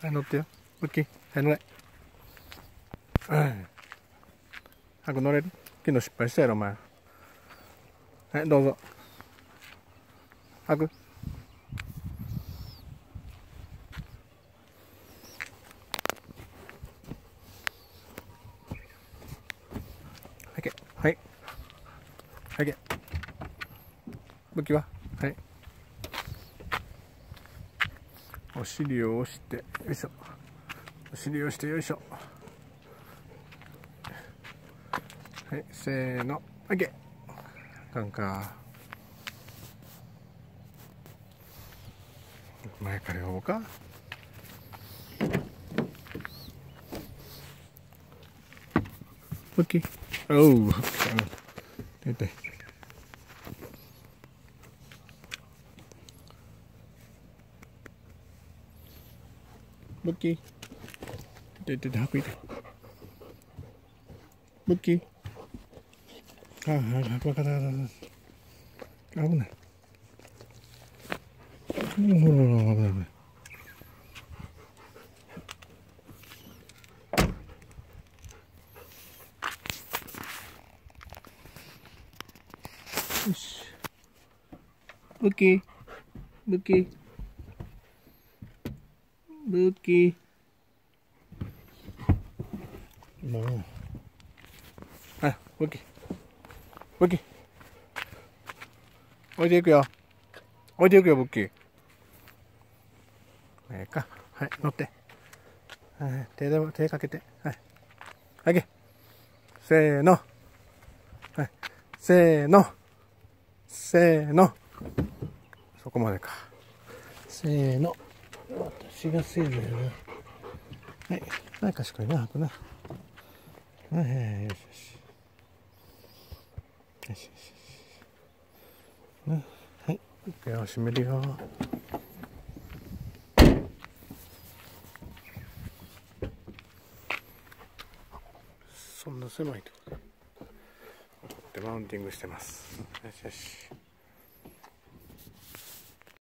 はい、乗ってよ。ウッキー。はい、乗れ。早く乗れる？昨日失敗したやろ、お前。はい、どうぞ。早く。はいけ。はい。はいけ。武器は？はい。お尻を押して、よいしょ。お尻を押して、よいしょ。はい、せーの。はいけ。あかんか。前から呼ぼうか。武器。おう。出て。武器。出て、吐くいて。武器。ああ、吐くわかった。危ない。危ない。危ない。よし。武器。武器。武器。もう。はい、武器。武器。置いていくよ。置いていくよ、武器。か。はい、乗って。はい、手かけて。はい。はい、け。せーの。はい。せーの。せーの。そこまでか。せーの。私がせーのやな。はい。はい、賢いな、吐くな。はい、よしよし。よしよしよし。はい。いくよ、閉めるよ。そんな狭いとこでマウンティングしてます。よしよし。